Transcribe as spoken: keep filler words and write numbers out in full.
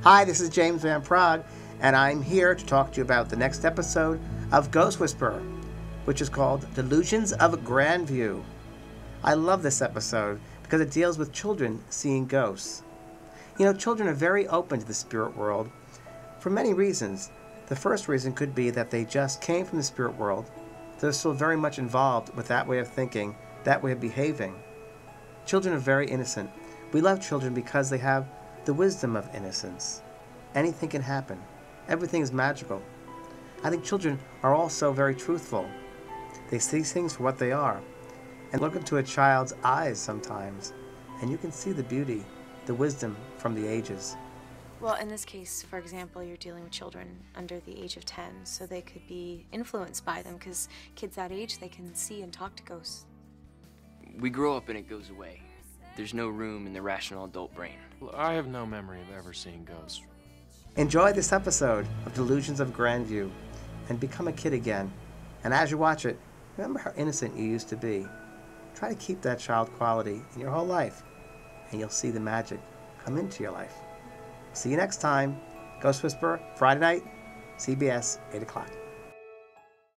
Hi, this is James Van Praagh, and I'm here to talk to you about the next episode of Ghost Whisperer, which is called Delusions of Grandview. I love this episode because it deals with children seeing ghosts. You know, children are very open to the spirit world for many reasons. The first reason could be that they just came from the spirit world. They're still very much involved with that way of thinking, that way of behaving. Children are very innocent. We love children because they have the wisdom of innocence. Anything can happen. Everything is magical. I think children are also very truthful. They see things for what they are. And look into a child's eyes sometimes, and you can see the beauty, the wisdom from the ages. Well, in this case, for example, you're dealing with children under the age of ten, so they could be influenced by them, because kids that age, they can see and talk to ghosts. We grow up and it goes away. There's no room in the rational adult brain. Well, I have no memory of ever seeing ghosts. Enjoy this episode of Delusions of Grandview and become a kid again. And as you watch it, remember how innocent you used to be. Try to keep that child quality in your whole life, and you'll see the magic come into your life. See you next time. Ghost Whisperer, Friday night, C B S, eight o'clock.